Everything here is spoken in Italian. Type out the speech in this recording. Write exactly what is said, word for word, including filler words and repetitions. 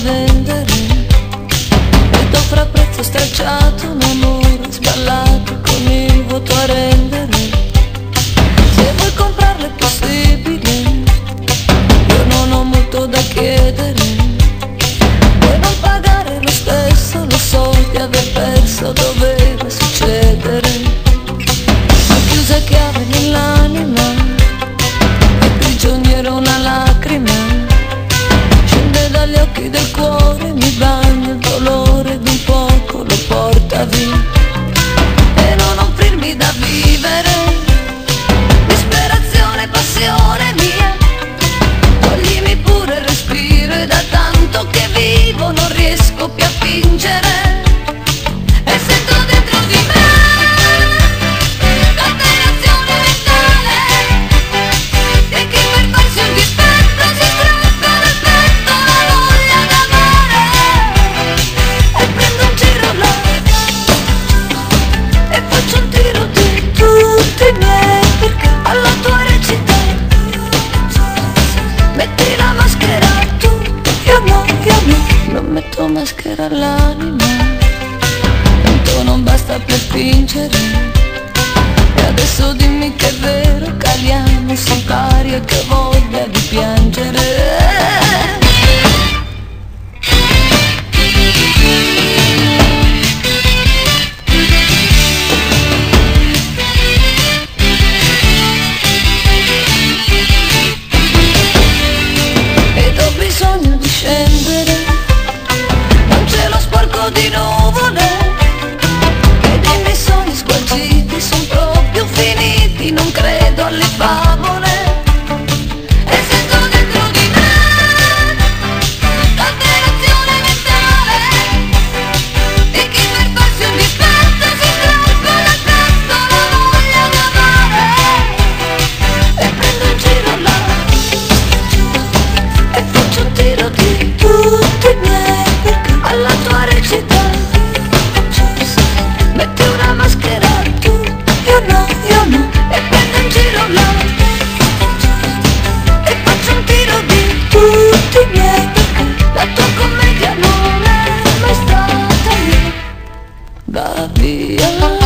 vendere e t'offro a prezzo stracciato un amore sballato con il voto a rendere. Se vuoi comprarlo è possibile, io non ho molto da chiedere. Puoi non pagare lo stesso, lo so di aver perso, doveva succedere. Ma chiusa a chiave nell'anima, è prigioniera una lacrima, scende dagli occhi del cuore, mi bagna il dolore ed un poco lo porta via. E non offrirmi da vivere, disperazione, passione mia, toglimi pure il respiro, e da tanto che vivo non riesco più a fingere. E sento dentro di me l'alterazione mentale di chi per farsi un dispetto si strappa dal petto la voglia d'amare. E prendo un giro là e faccio un tiro di tutti i miei perché alla tua recita. Metti la maschera tu, io no, io no, non metto maschera all'anima, tanto non basta per fingere. E adesso dimmi che è vero, caliamo su pari e che voglia di piangere. Ed ho bisogno di scendere da un cielo sporco di nuvole, ed i miei sogni sgualciti son proprio finiti, non credo alle favole. E sento dentro di me l'alterazione mentale di chi per farsi un dispetto si strappa dal petto la voglia d'amare. E prendo un giro là e faccio un tiro di tutti i miei perché alla tua recita. Metti una maschera tu, io no, io no, e prendo un giro là e faccio un tiro di tutti i miei perché la tua commedia non è mai stata mia. Va via.